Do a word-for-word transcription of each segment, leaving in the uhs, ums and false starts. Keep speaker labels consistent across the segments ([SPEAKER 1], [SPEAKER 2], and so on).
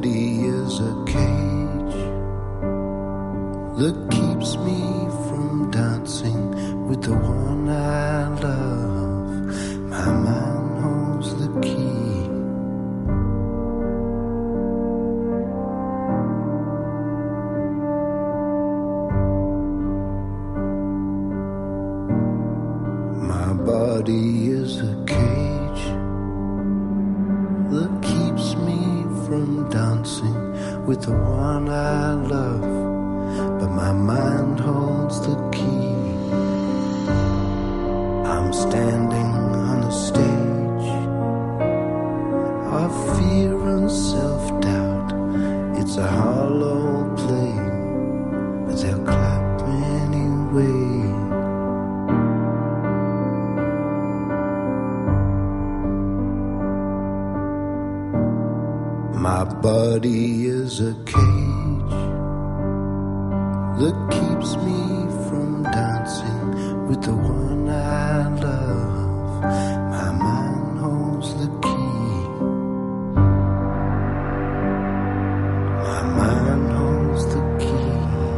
[SPEAKER 1] body is a cage that keeps me from dancing with the one I love. My mind holds the key. My body is a cage that keeps me from dancing with the one I love, but my mind holds the key. I'm standing on the stage of fear and self-doubt. It's a hollow play, but they'll clap anyway. My body is a cage that keeps me from dancing with the one I love. My mind holds the key. My mind holds the key.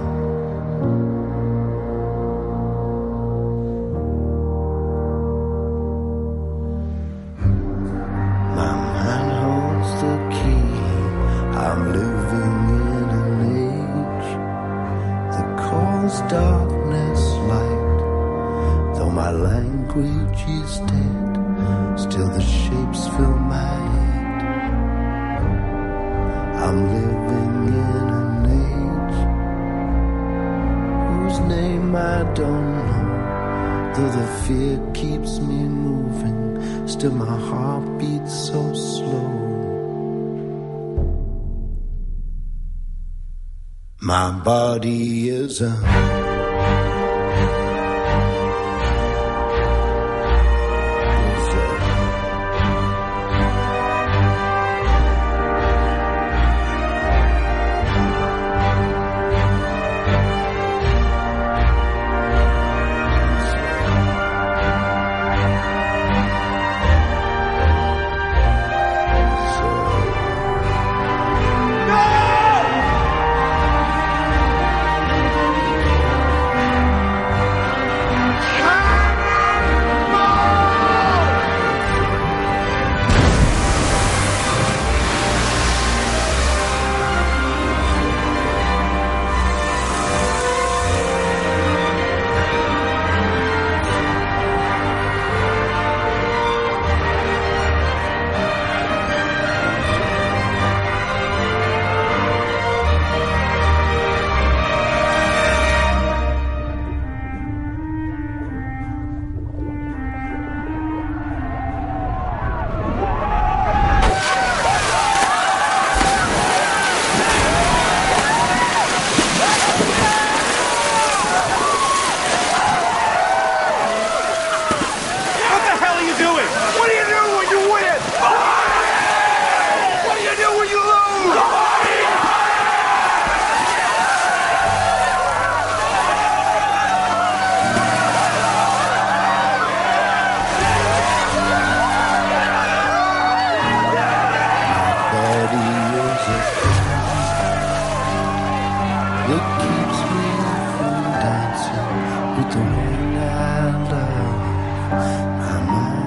[SPEAKER 1] My mind holds the key. I'm living in an age that calls darkness light. Though my language is dead, still the shapes fill my head. I'm living in an age whose name I don't know. Though the fear keeps me moving, still my heart beats so slow. My body is a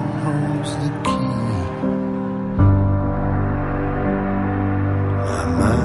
[SPEAKER 1] my